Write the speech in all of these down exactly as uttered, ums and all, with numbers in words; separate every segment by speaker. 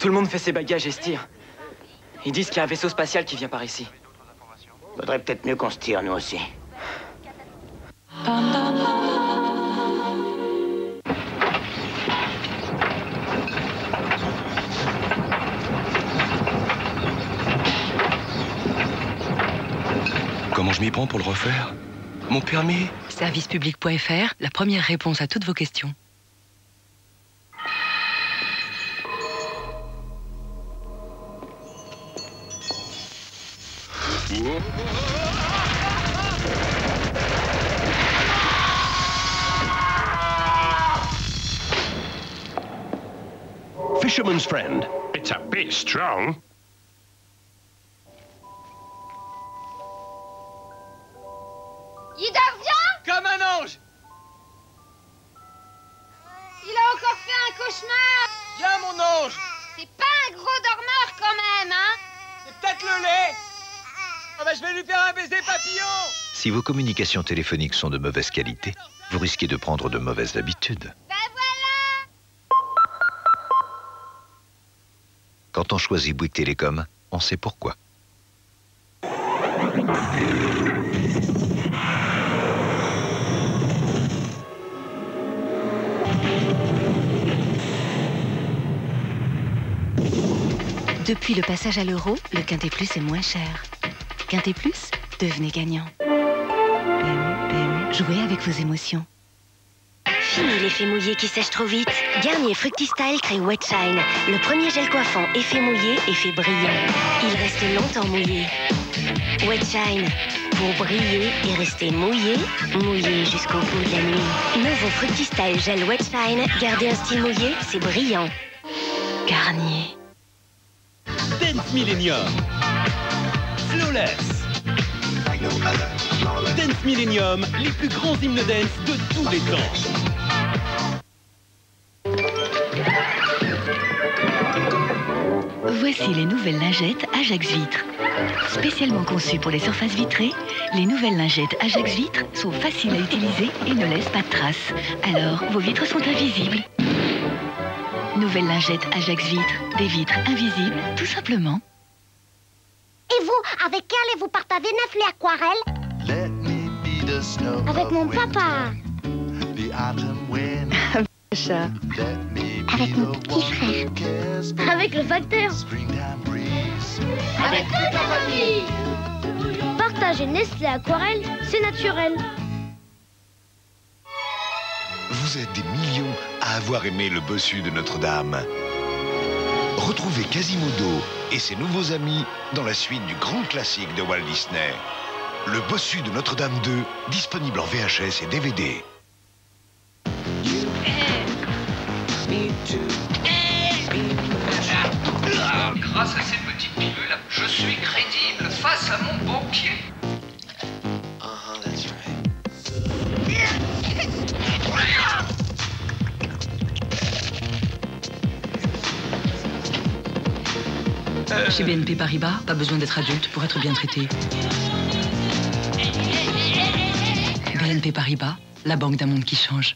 Speaker 1: Tout le monde fait ses bagages et se tire. Ils disent qu'il y a un vaisseau spatial qui vient par ici.
Speaker 2: Faudrait peut-être mieux qu'on se tire, nous aussi.
Speaker 3: Comment je m'y prends pour le refaire? Mon permis?
Speaker 4: servicepublic point F R, la première réponse à toutes vos questions.
Speaker 5: Fisherman's friend.
Speaker 6: It's a bit strong.
Speaker 7: Ida revient?
Speaker 1: Comme un ange!
Speaker 7: Il a encore fait un cauchemar.
Speaker 1: Viens, mon ange!
Speaker 7: C'est pas un gros dormeur quand même, hein?
Speaker 1: C'est peut-être le lait! Ah bah je vais lui faire un baiser papillon!
Speaker 8: Si vos communications téléphoniques sont de mauvaise qualité, vous risquez de prendre de mauvaises habitudes.
Speaker 7: Ben voilà!
Speaker 8: Quand on choisit Bouygues Télécom, on sait pourquoi.
Speaker 4: Depuis le passage à l'euro, le Quintet Plus est moins cher. Quintet Plus, devenez gagnant. P M U, P M U, jouez avec vos émotions.
Speaker 9: Fini l'effet mouillé qui sèche trop vite. Garnier Fructistyle crée Wet Shine, le premier gel coiffant effet mouillé, effet brillant. Il reste longtemps mouillé. Wet Shine, pour briller et rester mouillé, mouillé jusqu'au bout de la nuit. Nouveau Fructistyle gel Wet Shine, gardez un style mouillé, c'est brillant.
Speaker 4: Garnier.
Speaker 5: Dance Millennium. Flawless. Dance Millennium, les plus grands hymnes dance de tous les temps.
Speaker 4: Voici les nouvelles lingettes Ajax Vitre. Spécialement conçues pour les surfaces vitrées, les nouvelles lingettes Ajax Vitre sont faciles à utiliser et ne laissent pas de traces. Alors, vos vitres sont invisibles. Nouvelles lingettes Ajax Vitre, des vitres invisibles, tout simplement.
Speaker 7: Et vous, avec qui allez-vous partager neuf les aquarelles? Avec mon papa.
Speaker 4: Chat.
Speaker 7: Avec mon petit frère. Avec le facteur. Avec toute la famille. Partager Nestlé Aquarelle, c'est naturel.
Speaker 10: Vous êtes des millions à avoir aimé le bossu de Notre-Dame. Retrouvez Quasimodo et ses nouveaux amis dans la suite du grand classique de Walt Disney. Le bossu de Notre-Dame deux, disponible en V H S et D V D.
Speaker 11: Grâce à ces petites pilules, je suis crédible face à mon banquier.
Speaker 4: Chez B N P Paribas, pas besoin d'être adulte pour être bien traité. B N P Paribas, la banque d'un monde qui change.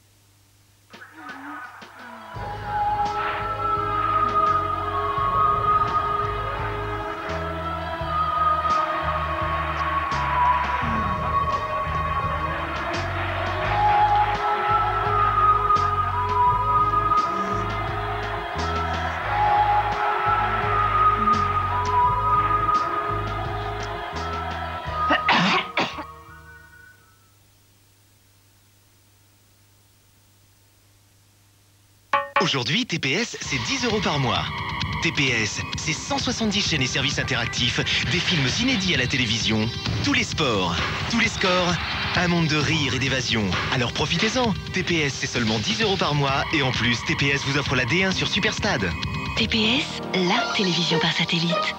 Speaker 12: Aujourd'hui, T P S, c'est dix euros par mois. T P S, c'est cent soixante-dix chaînes et services interactifs, des films inédits à la télévision, tous les sports, tous les scores, un monde de rire et d'évasion. Alors profitez-en. T P S, c'est seulement dix euros par mois et en plus, T P S vous offre la D un sur Superstade.
Speaker 4: T P S, la télévision par satellite.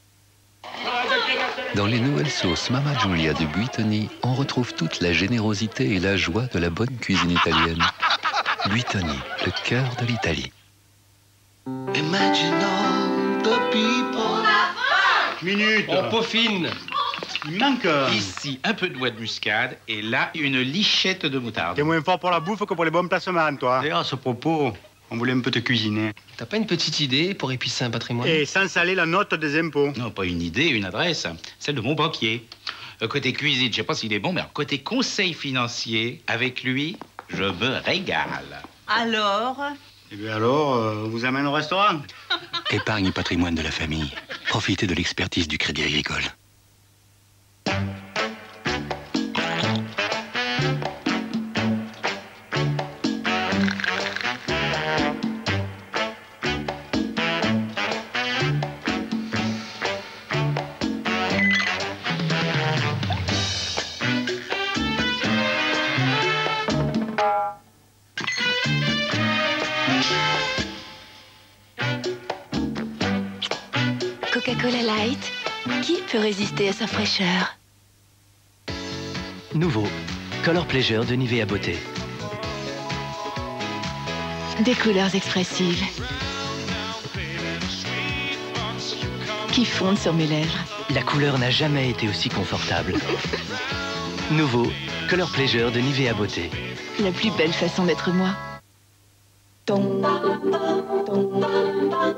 Speaker 13: Dans les nouvelles sauces Mamma Giulia de Buitoni, on retrouve toute la générosité et la joie de la bonne cuisine italienne. Buitoni, le cœur de l'Italie.
Speaker 14: Imagine all the people.
Speaker 6: Minute.
Speaker 15: On peaufine.
Speaker 6: Il manque.
Speaker 15: Ici, un peu de noix de muscade et là, une lichette de moutarde.
Speaker 6: T'es moins fort pour la bouffe que pour les bons placements, toi.
Speaker 15: Et à ce propos,
Speaker 6: On voulait un peu te cuisiner.
Speaker 16: T'as pas une petite idée pour épicer un patrimoine?
Speaker 6: Et sans saler la note des impôts.
Speaker 15: Non, pas une idée, une adresse. Celle de mon banquier. Euh, Côté cuisine, je sais pas s'il est bon, mais alors, côté conseil financier, avec lui, je me régale.
Speaker 17: Alors?
Speaker 6: Eh bien alors, euh, on vous amène au restaurant.
Speaker 18: Épargne et patrimoine de la famille. Profitez de l'expertise du Crédit Agricole.
Speaker 4: Coca-Cola Light, qui peut résister à sa fraîcheur?
Speaker 19: Nouveau, Color Pleasure de Nivea Beauté.
Speaker 4: Des couleurs expressives qui fondent sur mes lèvres.
Speaker 19: La couleur n'a jamais été aussi confortable. Nouveau, Color Pleasure de Nivea Beauté.
Speaker 4: La plus belle façon d'être moi. Tom, tom, tom.